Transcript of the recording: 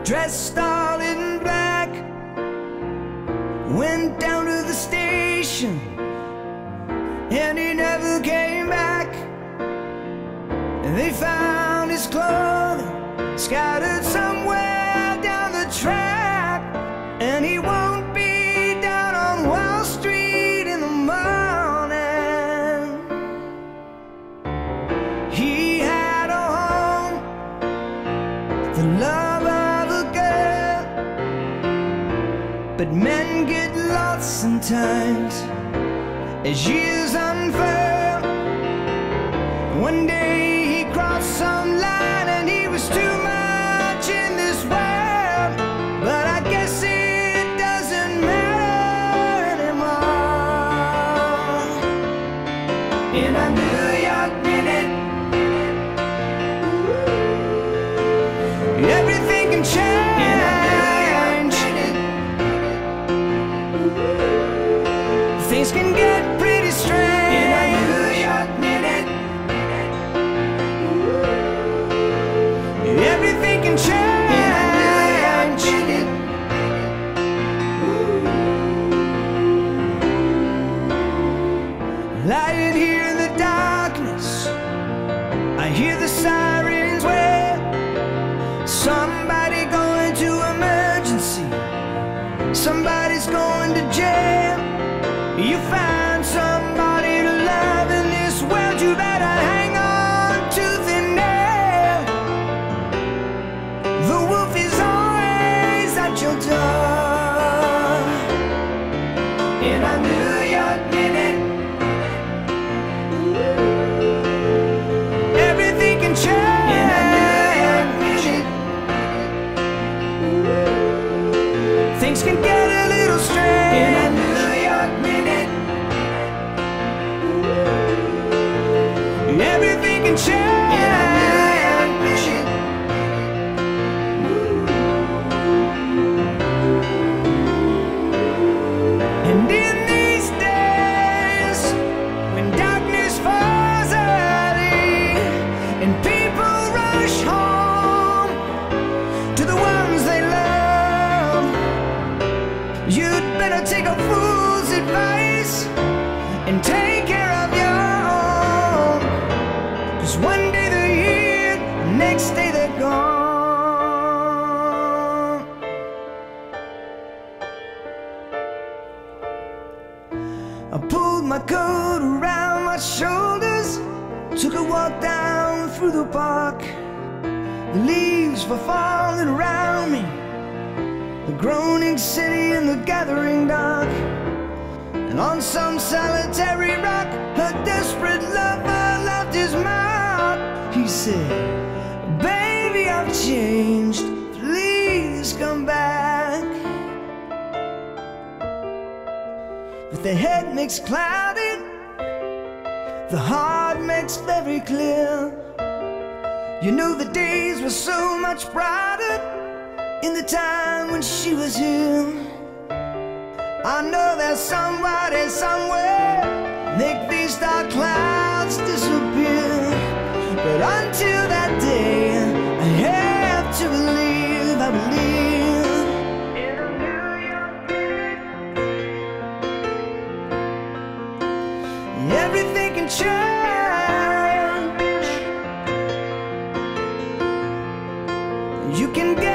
dressed all in black, went down to the station, and he never came back. And they found his clothing scattered somewhere down the track, and he won't be down on Wall Street in the morning. He had a home, the love of a girl, but men get lost sometimes as years unfurl. One day he crossed some line and he was too much in this world, but I guess it doesn't matter anymore. In a New York minute, everything can change. In a New York minute, things can get pretty strange. In a New York minute, everything can change. In a New York minute, lying here in the darkness, I hear the sirens wail. Somebody going to emergency, somebody's going to jail. You find somebody to love in this world, you better hang on tooth and nail. The wolf is always at your door. In a New York minute, everything can change. In a New York minute, things can get a little strange. In a New York minute, everything can change. In a New York minute, and in these days when darkness falls early and people rush home to the ones they love, you'd better take a fool's advice and take care of your own. 'Cause one day they're here, next day they're gone. I pulled my coat around my shoulders, took a walk down through the park. The leaves were falling around me, the groaning city in the gathering dark. And on some solitary rock, a desperate lover left his mark. He said, "Baby, I've changed, please come back." But the head makes cloudy, the heart makes very clear. You know the days were so much brighter in the time when she was here. I know there's somebody somewhere make these dark clouds disappear. But until that day, I have to believe, I believe. In a New York minute, everything can change. You can get